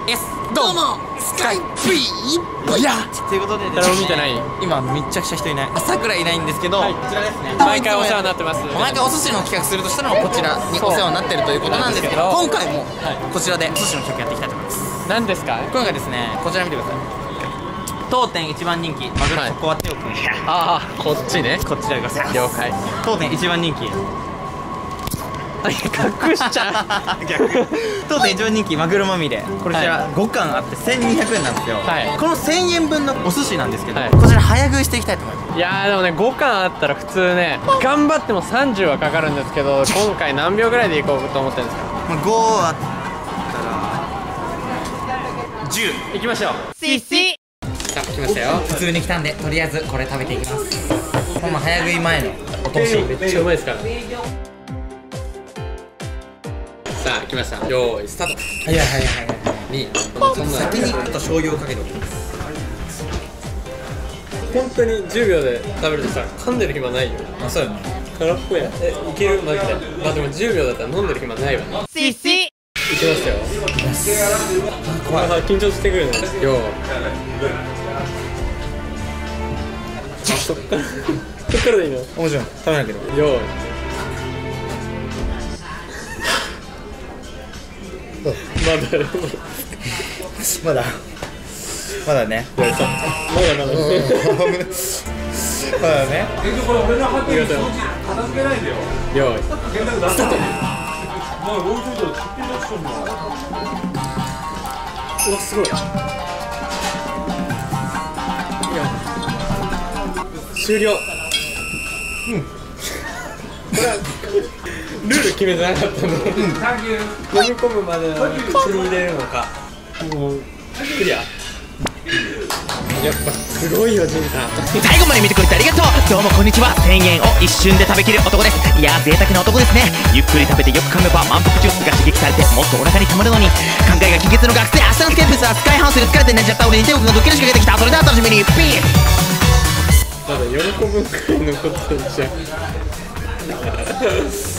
S どうもスカイピーいやということで、 誰も見てない。 今めっちゃくちゃ人いない。さくらいないんですけど、こちらですね。 毎回お世話になってます。 毎回お寿司の企画するとしたらこちらにお世話になってるということなんですけど、今回もこちらで寿司の企画やっていきたいと思います。 何ですか？ 今回ですね、こちら見てください。当店一番人気マグロ、ここは手を組んで、 ああ、こっちね。 こちらでございます。 了解。 当店一番人気、 隠しちゃう。 逆。当店一番人気マグロまみれ、こちら5貫あって1200円なんですよ。この1000円分のお寿司なんですけど、こちら早食いしていきたいと思います。 いやーでもね、5貫あったら普通ね、頑張っても30はかかるんですけど、今回何秒ぐらいでいこうと思ってるんですか？ 5あったら10いきましょう。 シシ。さあ来ましたよ。 普通に来たんで、とりあえずこれ食べていきます。この早食い前のお通しめっちゃうまいですから。さあ来ました。よーいスタート。 はいはいはいはいに先にちょっと醤油をかけておきます。 本当に10秒で食べるとさ、噛んでる暇ないよ。 あ、そうよね。 空っぽや。いけるマジで。まあでも10秒だったら飲んでる暇ないわ。シシ。いきますよ。 怖い。 緊張してくるね。よー。そっからでいいの？ もちろん食べなければ。 よーい。 まだまだね。 まだまだまだね。 これ俺のハッピー片付けないでよ。よーいスタート。うわすごい。いや終了。これはルール決めてなかったんで、飲み込むまでの口に入れるのか、もうクリア。やっぱすごいよジンさん。 最後まで見てくれてありがとう。どうもこんにちは。1000円を一瞬で食べきる男です。いやー贅沢な男ですね。ゆっくり食べてよく噛めば満腹ジュースが刺激されてもっとお腹にたまるのに。考えが金欠の学生、明日のスケープスはスカイハウスで疲れて寝ちゃった俺に手を組むドッキリ仕掛けてきた。それでは楽しみに。ピーまだ4個分くらい残ってるじゃん。